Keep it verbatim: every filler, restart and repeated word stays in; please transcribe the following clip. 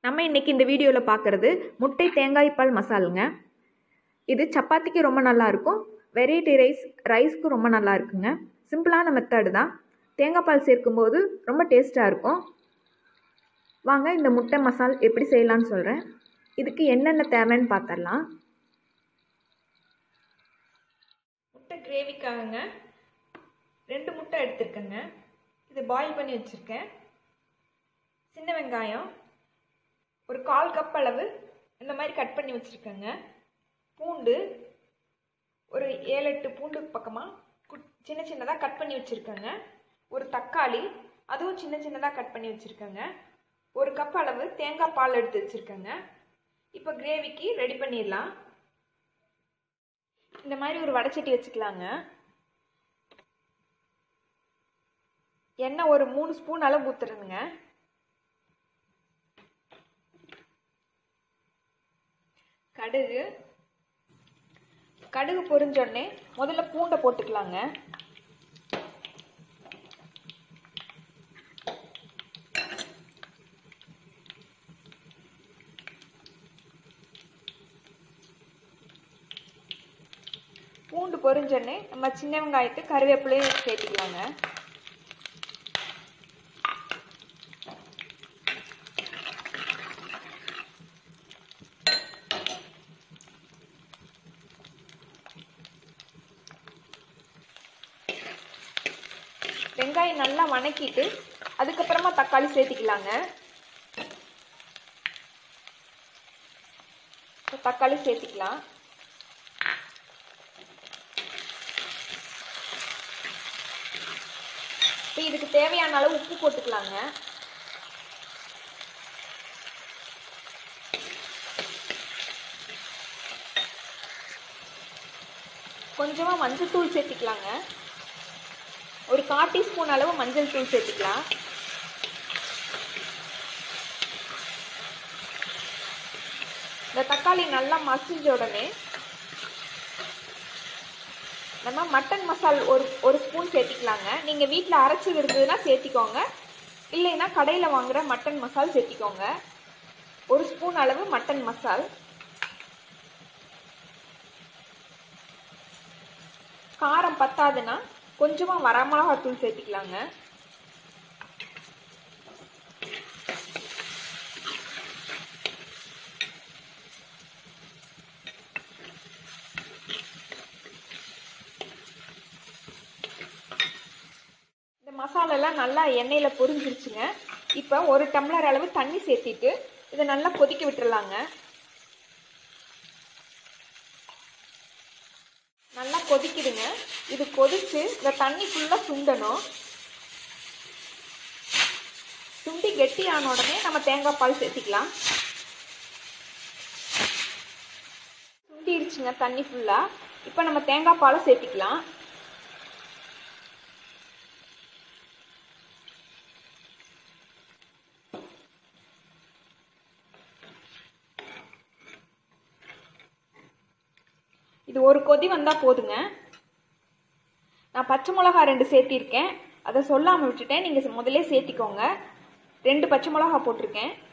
நம்ம இன்றைக்கி இந்த வீடியோவில் பார்க்குறது முட்டை தேங்காய் பால் மசாலுங்க. இது சப்பாத்திக்கு ரொம்ப நல்லாயிருக்கும், வெரைட்டி ரைஸ் ரைஸ்க்கும் ரொம்ப நல்லா இருக்குங்க. சிம்பிளான மெத்தடு தான். தேங்காய் பால் சேர்க்கும்போது ரொம்ப டேஸ்ட்டாக இருக்கும். வாங்க இந்த முட்டை மசால் எப்படி செய்யலான்னு சொல்கிறேன். இதுக்கு என்னென்ன தேவைன்னு பார்த்துடலாம். முட்டை கிரேவிக்காகங்க ரெண்டு முட்டை எடுத்துருக்கேங்க. இது பாயில் பண்ணி வச்சுருக்கேன். சின்ன வெங்காயம் ஒரு கால் கப் அளவு இந்த மாதிரி கட் பண்ணி வச்சுருக்கேங்க. பூண்டு ஒரு ஏழு எட்டு பூண்டு பக்கமாக குட் சின்ன சின்னதாக கட் பண்ணி வச்சுருக்கேங்க. ஒரு தக்காளி அதுவும் சின்ன சின்னதாக கட் பண்ணி வச்சுருக்கேங்க. ஒரு கப் அளவு தேங்காய் பால் எடுத்து வச்சுருக்கேங்க. இப்போ கிரேவிக்கு ரெடி பண்ணிடலாம். இந்த மாதிரி ஒரு வடைச்சட்டி வச்சுக்கலாங்க. எண்ணெய் ஒரு மூணு ஸ்பூன் அளவு ஊற்றுறதுங்க. கடுகு கடுகு பொரிஞ்சோடனே முதல்ல பூண்டை போட்டுக்கலாங்க. பூண்டு பொரிஞ்சோடனே நம்ம சின்ன வெங்காயத்தை கருவேப்பிலையும் சேர்த்துக்கலாங்க. வெங்காயம் நல்லா வணக்கிட்டு அதுக்கப்புறமா தக்காளி சேர்த்திக்கலாங்க. தக்காளி சேர்த்திக்கலாம். இப்போ இதுக்கு தேவையான அளவு உப்பு போட்டுக்கலாங்க. கொஞ்சமாக மஞ்சள் தூள் சேர்த்திக்கலாங்க. ஒரு கால் டீஸ்பூன் அளவு மஞ்சள் தூள் சேர்த்துக்கலாம். இந்த தக்காளி நல்லா மசிஞ்ச உடனே நம்ம மட்டன் மசால் ஒரு ஒரு ஸ்பூன் சேர்த்திக்கலாங்க. நீங்கள் வீட்டில் அரைச்சி இருந்ததுன்னா சேர்த்திக்கோங்க, இல்லைன்னா கடையில் வாங்குகிற மட்டன் மசால் சேர்த்திக்கோங்க. ஒரு ஸ்பூன் அளவு மட்டன் மசால். காரம் பத்தாதுன்னா கொஞ்சமாக வரமிளகாத்தூள் சேர்த்திக்கலாங்க. இந்த மசாலெல்லாம் நல்லா எண்ணெயில் பொரிஞ்சிருச்சுங்க. இப்போ ஒரு டம்ளர் அளவு தண்ணி சேர்த்திட்டு இதை நல்லா கொதிக்க விட்டுறலாங்க. நல்லா கொதிக்குதுங்க. இது கொதிச்சு இந்த தண்ணி ஃபுல்லாக சுண்டணும். சுண்டி கெட்டி ஆன உடனே நம்ம தேங்காய் பால் சேர்த்திக்கலாம். சுண்டிடுச்சுங்க தண்ணி ஃபுல்லாக. இப்போ நம்ம தேங்காய் பாலை சேர்த்திக்கலாம். இது ஒரு கொதி வந்தால் போதுங்க. நான் பச்சை மிளகா ரெண்டு சேர்த்திருக்கேன், அதை சொல்லாமல் விட்டுட்டேன். நீங்கள் முதல்ல சேர்த்திக்கோங்க. ரெண்டு பச்சை மிளகா போட்டிருக்கேன்.